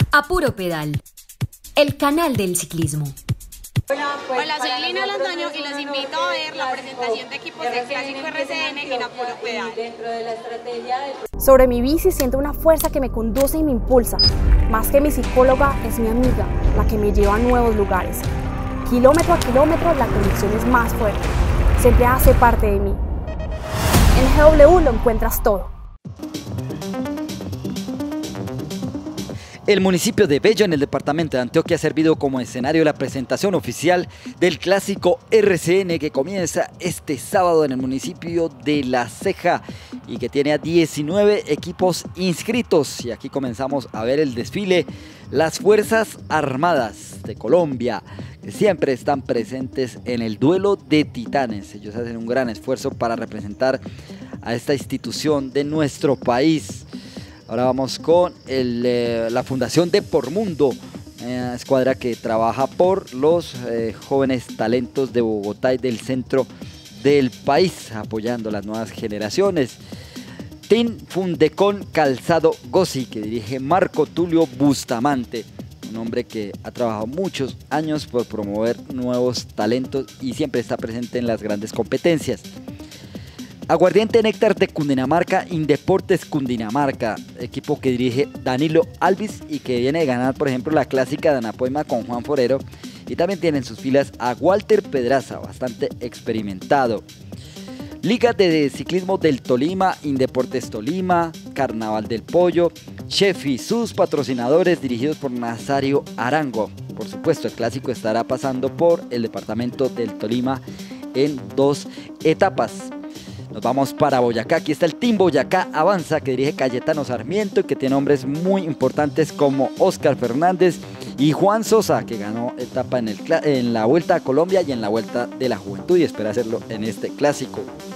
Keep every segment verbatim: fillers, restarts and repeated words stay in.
A Puro Pedal, el canal del ciclismo. Hola, soy Lina Londoño y los invito a ver la presentación de equipos del Clásico R C N en A Puro Pedal. Sobre mi bici siento una fuerza que me conduce y me impulsa. Más que mi psicóloga, es mi amiga, la que me lleva a nuevos lugares. Kilómetro a kilómetro, la conexión es más fuerte. Siempre hace parte de mí. En G W lo encuentras todo. El municipio de Bello, en el departamento de Antioquia, ha servido como escenario de la presentación oficial del Clásico R C N que comienza este sábado en el municipio de La Ceja y que tiene a diecinueve equipos inscritos. Y aquí comenzamos a ver el desfile. Las Fuerzas Armadas de Colombia, que siempre están presentes en el duelo de titanes. Ellos hacen un gran esfuerzo para representar a esta institución de nuestro país. Ahora vamos con el, eh, la Fundación de Por Mundo, una escuadra que trabaja por los eh, jóvenes talentos de Bogotá y del centro del país, apoyando las nuevas generaciones. Team Fundecon Calzado Gossi, que dirige Marco Tulio Bustamante, un hombre que ha trabajado muchos años por promover nuevos talentos y siempre está presente en las grandes competencias. Aguardiente Néctar de Cundinamarca, Indeportes Cundinamarca, equipo que dirige Danilo Alvis y que viene de ganar, por ejemplo, la clásica de Anapoima con Juan Forero. Y también tiene en sus filas a Walter Pedraza, bastante experimentado. Liga de Ciclismo del Tolima, Indeportes Tolima, Carnaval del Pollo, Chef y sus patrocinadores dirigidos por Nazario Arango. Por supuesto, el clásico estará pasando por el departamento del Tolima en dos etapas. Nos vamos para Boyacá. Aquí está el Team Boyacá Avanza, que dirige Cayetano Sarmiento y que tiene hombres muy importantes como Oscar Fernández y Juan Sosa, que ganó etapa en, el, en la Vuelta a Colombia y en la Vuelta de la Juventud y espera hacerlo en este clásico.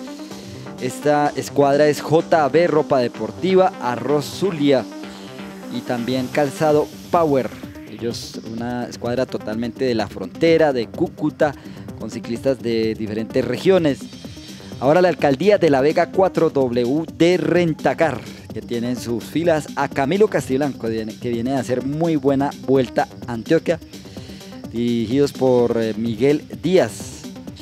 Esta escuadra es J B Ropa Deportiva, Arroz Zulia y también Calzado Power. Ellos, una escuadra totalmente de la frontera, de Cúcuta, con ciclistas de diferentes regiones. Ahora la alcaldía de La Vega cuatro W de Rentacar, que tiene en sus filas a Camilo Castiblanco, que viene a hacer muy buena Vuelta a Antioquia, dirigidos por Miguel Díaz.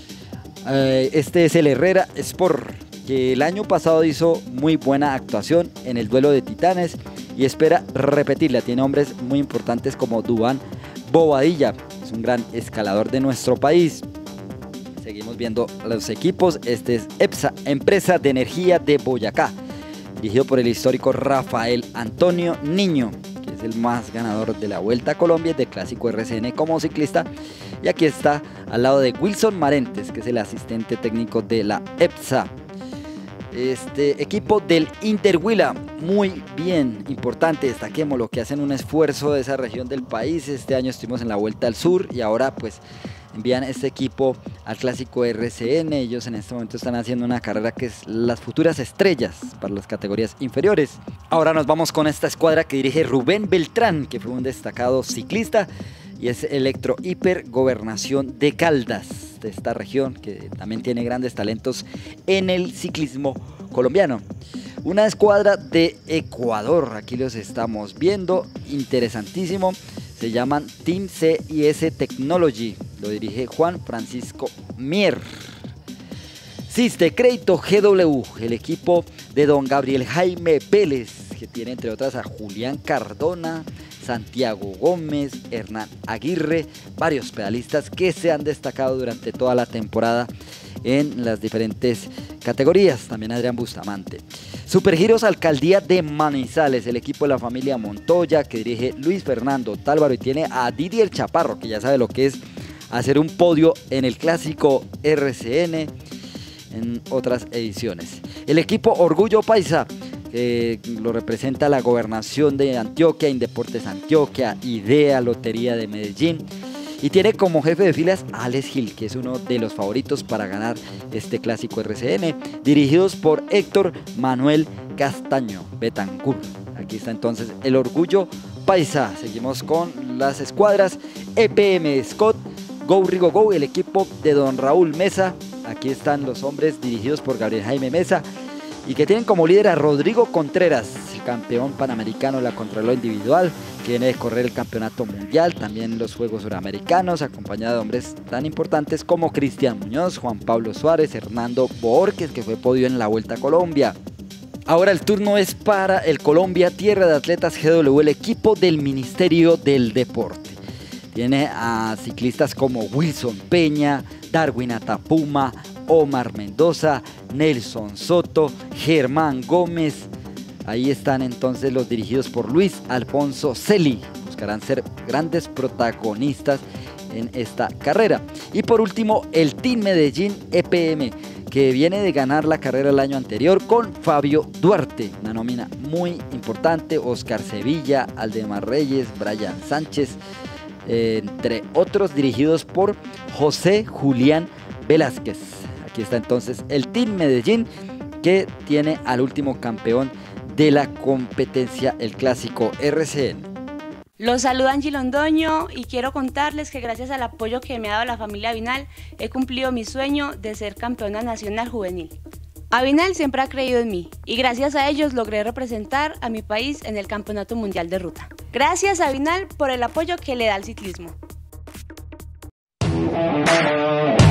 Este es el Herrera Sport, que el año pasado hizo muy buena actuación en el duelo de titanes y espera repetirla. Tiene hombres muy importantes como Duván Bobadilla, es un gran escalador de nuestro país. Seguimos viendo los equipos. Este es EPSA, Empresa de Energía de Boyacá, dirigido por el histórico Rafael Antonio Niño, que es el más ganador de la Vuelta a Colombia y de Clásico R C N como ciclista. Y aquí está al lado de Wilson Marentes, que es el asistente técnico de la EPSA. Este equipo del Interhuila, muy bien, importante, destaquemos lo que hacen un esfuerzo de esa región del país. Este año estuvimos en la Vuelta al Sur y ahora pues envían este equipo al Clásico R C N. Ellos en este momento están haciendo una carrera que es las futuras estrellas para las categorías inferiores. Ahora nos vamos con esta escuadra que dirige Rubén Beltrán, que fue un destacado ciclista y es Electro Hiper Gobernación de Caldas, de esta región que también tiene grandes talentos en el ciclismo colombiano. Una escuadra de Ecuador, aquí los estamos viendo, interesantísimo. Se llaman Team C I S Technology, lo dirige Juan Francisco Mier. Siste Crédito G W, el equipo de don Gabriel Jaime Vélez, que tiene entre otras a Julián Cardona, Santiago Gómez, Hernán Aguirre, varios pedalistas que se han destacado durante toda la temporada en las diferentes categorías. También Adrián Bustamante. Supergiros Alcaldía de Manizales, el equipo de la familia Montoya, que dirige Luis Fernando Tálvaro y tiene a Didier Chaparro, que ya sabe lo que es hacer un podio en el Clásico R C N en otras ediciones. El equipo Orgullo Paisa, que lo representa la Gobernación de Antioquia, Indeportes Antioquia, IDEA, Lotería de Medellín. Y tiene como jefe de filas a Alex Gil, que es uno de los favoritos para ganar este Clásico R C N, dirigidos por Héctor Manuel Castaño Betancur. Aquí está entonces el Orgullo Paisa. Seguimos con las escuadras. E P M Scott, Go Rigo Go, el equipo de don Raúl Mesa. Aquí están los hombres dirigidos por Gabriel Jaime Mesa. y que tienen como líder a Rodrigo Contreras, el campeón panamericano de la contrarreloj individual, que viene de correr el campeonato mundial, también los Juegos Suramericanos, acompañado de hombres tan importantes como Cristian Muñoz, Juan Pablo Suárez, Hernando Bohórquez, que fue podio en la Vuelta a Colombia. Ahora el turno es para el Colombia Tierra de Atletas G W, el equipo del Ministerio del Deporte. Tiene a ciclistas como Wilson Peña, Darwin Atapuma, Omar Mendoza, Nelson Soto, Germán Gómez. Ahí están entonces los dirigidos por Luis Alfonso Celi. Buscarán ser grandes protagonistas en esta carrera. Y por último, el Team Medellín E P M, que viene de ganar la carrera el año anterior con Fabio Duarte. Una nómina muy importante, Oscar Sevilla, Aldemar Reyes, Brian Sánchez, eh, entre otros, dirigidos por José Julián Velázquez. Aquí está entonces el Team Medellín, que tiene al último campeón de la competencia, el clásico R C N. Los saluda Angie Londoño y quiero contarles que gracias al apoyo que me ha dado la familia Avinal he cumplido mi sueño de ser campeona nacional juvenil. Avinal siempre ha creído en mí y gracias a ellos logré representar a mi país en el Campeonato Mundial de Ruta. Gracias Avinal por el apoyo que le da al ciclismo.